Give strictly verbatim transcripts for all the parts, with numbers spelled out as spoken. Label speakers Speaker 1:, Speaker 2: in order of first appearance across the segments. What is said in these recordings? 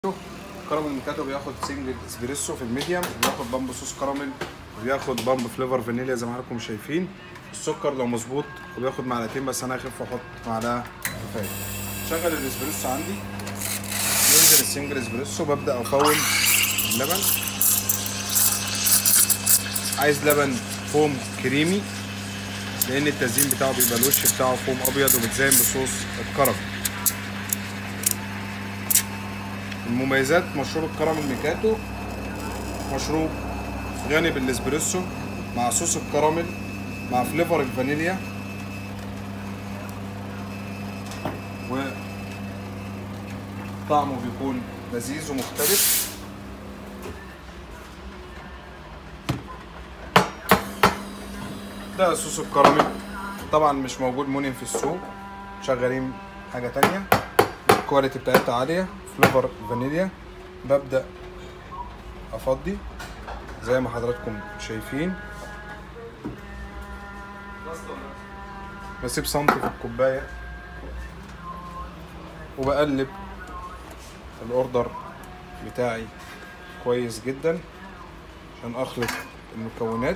Speaker 1: كراميل ميكاتو بياخد سنجل اسبريسو في الميديم، وبياخد بامب صوص كراميل، وبياخد بامب فليفر فانيليا زي ما حضراتكم شايفين. السكر لو مظبوط وبياخد معلقتين بس، انا هخف واحط معلقه كفايه. شغل الاسبريسو عندي، ينزل السنجل اسبريسو، ببدا افوم اللبن. عايز لبن فوم كريمي لان التزيين بتاعه بيبقى الوش بتاعه فوم ابيض ومتزين بصوص الكراميل. المميزات مشروب الكراميل ميكاتو مشروب غني بالاسبريسو مع صوص الكراميل مع فليفر الفانيليا، وطعمه بيكون لذيذ ومختلف. ده صوص الكراميل، طبعا مش موجود منين في السوق، شغالين حاجه تانية الكواليتي بتاعتها عاليه. فليفر فانيليا، ببدأ افضي زي ما حضراتكم شايفين، بسيب سنتي في الكوبايه وبقلب الاوردر بتاعي كويس جدا عشان اخلط المكونات.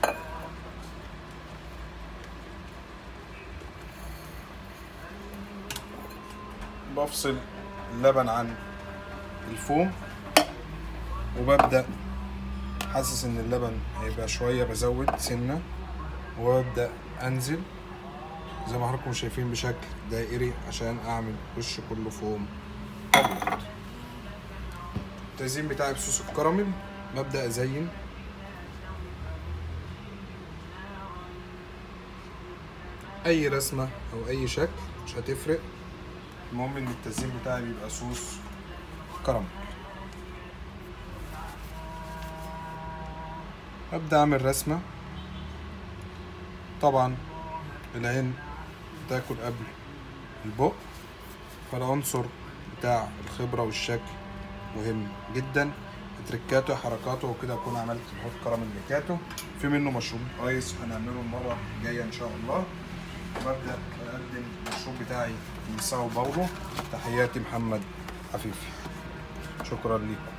Speaker 1: بفصل اللبن عن الفوم، وببدأ حاسس ان اللبن هيبقى شوية بزود سنة، وببدأ انزل زي ما حضراتكم شايفين بشكل دائري عشان اعمل وش كله فوم ابيض. التزيين بتاعي بصوص الكراميل، ببدأ ازين اي رسمة او اي شكل مش هتفرق، المهم ان التزيين بتاعي بيبقى صوص كراميل. ابدأ اعمل رسمة، طبعا العين تاكل قبل البق، فالعنصر بتاع الخبرة والشكل مهم جدا. تركاته حركاته وكده اكون عملت الهوت كراميل ميكاتو. في منه مشروب ايس هنعمله المرة الجاية ان شاء الله. وببدأ اقدم المشروب بتاعي من ساو باولو. تحياتي محمد عفيفي، شكرا لكم.